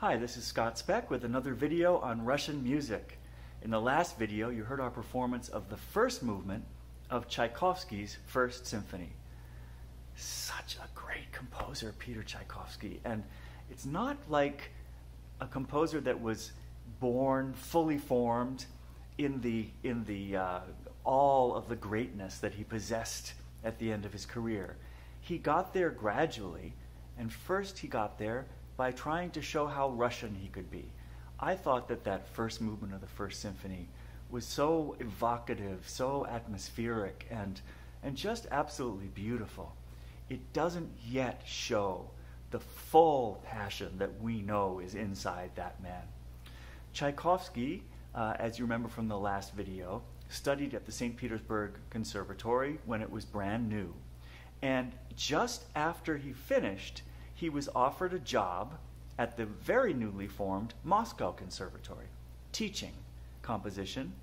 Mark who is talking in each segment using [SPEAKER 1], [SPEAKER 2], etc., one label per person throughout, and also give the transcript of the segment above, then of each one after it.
[SPEAKER 1] Hi, this is Scott Speck with another video on Russian music. In the last video, you heard our performance of the first movement of Tchaikovsky's First Symphony. Such a great composer, Peter Tchaikovsky, and it's not like a composer that was born fully formed in the all of the greatness that he possessed at the end of his career. He got there gradually, and first he got there by trying to show how Russian he could be. I thought that that first movement of the First Symphony was so evocative, so atmospheric, and just absolutely beautiful. It doesn't yet show the full passion that we know is inside that man. Tchaikovsky, as you remember from the last video, studied at the St. Petersburg Conservatory when it was brand new. And just after he finished, he was offered a job at the very newly formed Moscow Conservatory, teaching composition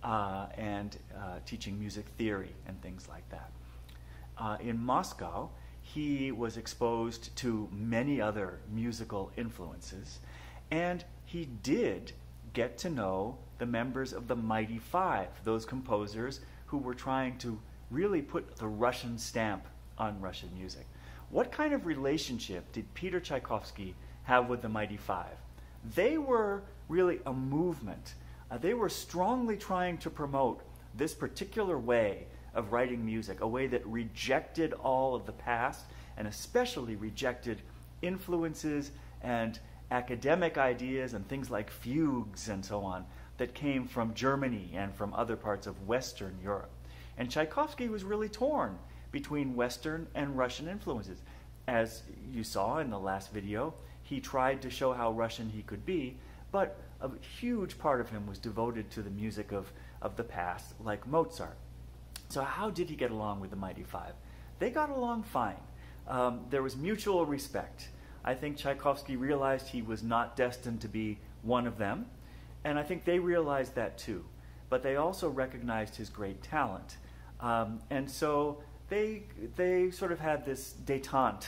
[SPEAKER 1] and teaching music theory and things like that. In Moscow, he was exposed to many other musical influences, and he did get to know the members of the Mighty Five, those composers who were trying to really put the Russian stamp on Russian music. What kind of relationship did Peter Tchaikovsky have with the Mighty Five? They were really a movement. They were strongly trying to promote this particular way of writing music, a way that rejected all of the past and especially rejected influences and academic ideas and things like fugues and so on that came from Germany and from other parts of Western Europe. And Tchaikovsky was really torn between Western and Russian influences. As you saw in the last video, he tried to show how Russian he could be, but a huge part of him was devoted to the music of the past, like Mozart. So how did he get along with the Mighty Five? They got along fine. There was mutual respect. I think Tchaikovsky realized he was not destined to be one of them, and I think they realized that too. But they also recognized his great talent. And so they sort of had this détente,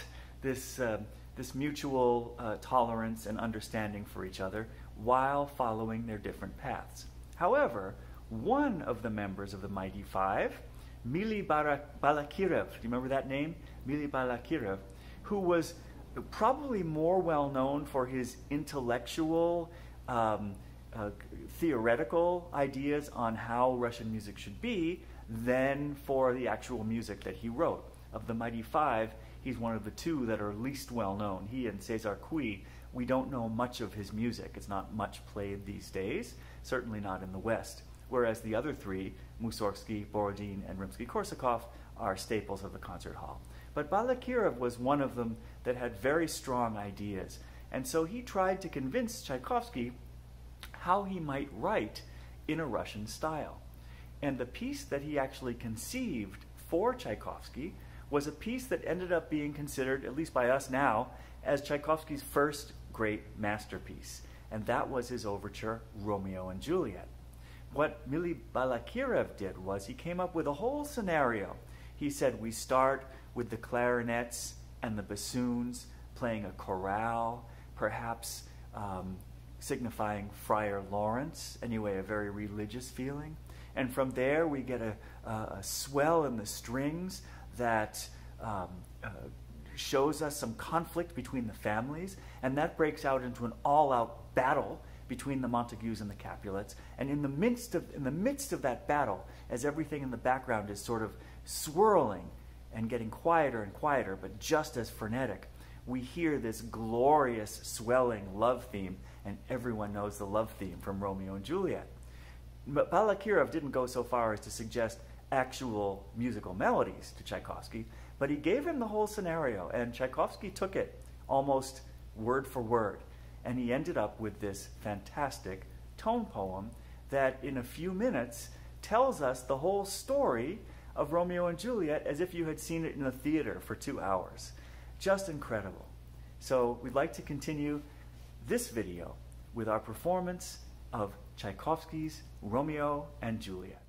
[SPEAKER 1] this mutual tolerance and understanding for each other while following their different paths. However, one of the members of the Mighty Five, Mily Balakirev, do you remember that name? Mily Balakirev, who was probably more well known for his intellectual, theoretical ideas on how Russian music should be than for the actual music that he wrote. Of the Mighty Five, he's one of the two that are least well known. He and César Cui, we don't know much of his music. It's not much played these days, certainly not in the West. Whereas the other three, Mussorgsky, Borodin, and Rimsky-Korsakov, are staples of the concert hall. But Balakirev was one of them that had very strong ideas. And so he tried to convince Tchaikovsky how he might write in a Russian style. And the piece that he actually conceived for Tchaikovsky was a piece that ended up being considered, at least by us now, as Tchaikovsky's first great masterpiece. And that was his overture, Romeo and Juliet. What Mily Balakirev did was he came up with a whole scenario. He said, we start with the clarinets and the bassoons playing a chorale, perhaps signifying Friar Lawrence, anyway, a very religious feeling. And from there, we get a swell in the strings that shows us some conflict between the families, and that breaks out into an all-out battle between the Montagues and the Capulets. And in the midst of that battle, as everything in the background is sort of swirling and getting quieter and quieter, but just as frenetic, we hear this glorious, swelling love theme, and everyone knows the love theme from Romeo and Juliet. But Balakirev didn't go so far as to suggest actual musical melodies to Tchaikovsky, but he gave him the whole scenario, and Tchaikovsky took it almost word for word, and he ended up with this fantastic tone poem that in a few minutes tells us the whole story of Romeo and Juliet as if you had seen it in a theater for 2 hours. Just incredible. So we'd like to continue this video with our performance of Tchaikovsky's Romeo and Juliet.